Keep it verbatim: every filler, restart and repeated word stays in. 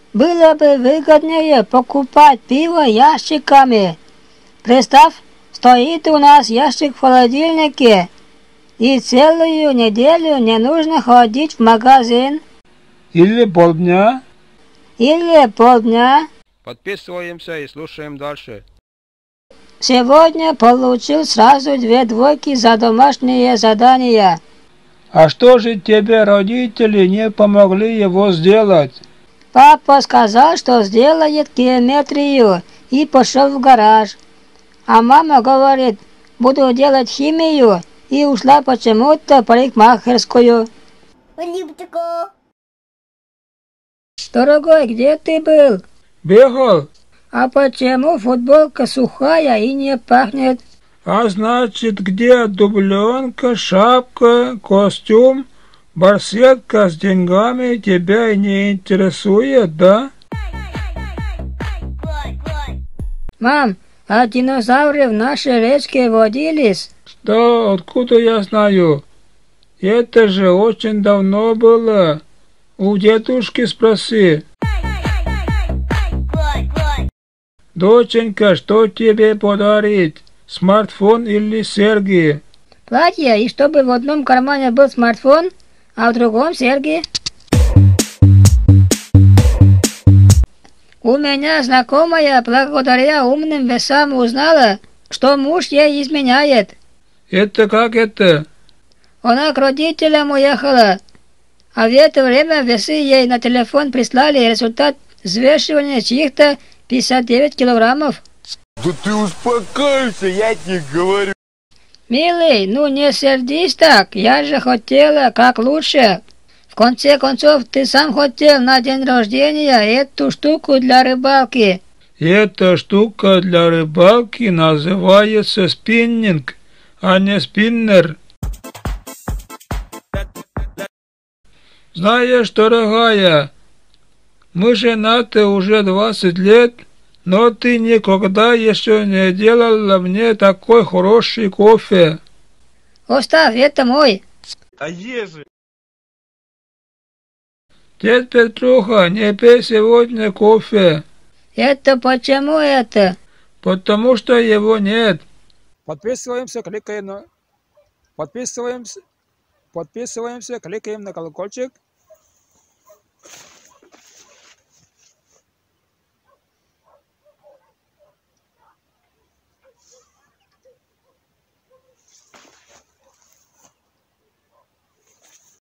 было бы выгоднее покупать пиво ящиками. Представь, стоит у нас ящик в холодильнике, и целую неделю не нужно ходить в магазин. Или полдня. Или полдня. Подписываемся и слушаем дальше. Сегодня получил сразу две двойки за домашние задания. А что же тебе родители не помогли его сделать? Папа сказал, что сделает геометрию, и пошел в гараж. А мама говорит, буду делать химию, и ушла почему-то в парикмахерскую. Дорогой, где ты был? Бегал. А почему футболка сухая и не пахнет? А значит, где дубленка, шапка, костюм, барсетка с деньгами тебя не интересует, да? Мам, а динозавры в нашей речке водились? Что, откуда я знаю? Это же очень давно было. У дедушки спроси. Доченька, что тебе подарить? Смартфон или серьги? Платье, и чтобы в одном кармане был смартфон, а в другом серьги. У меня знакомая благодаря умным весам узнала, что муж ей изменяет. Это как это? Она к родителям уехала, а в это время весы ей на телефон прислали результат взвешивания чьих-то пятьдесят девять килограммов. Да ты успокойся, я тебе говорю. Милый, ну не сердись так, я же хотела как лучше. В конце концов, ты сам хотел на день рождения эту штуку для рыбалки. Эта штука для рыбалки называется спиннинг, а не спиннер. Знаешь, дорогая, мы женаты уже двадцать лет, но ты никогда еще не делала мне такой хороший кофе. Оставь, это мой. А ежи? Дед Петруха, не пей сегодня кофе. Это почему это? Потому что его нет. Подписываемся, кликаем на... Подписываемся, подписываемся, кликаем на колокольчик.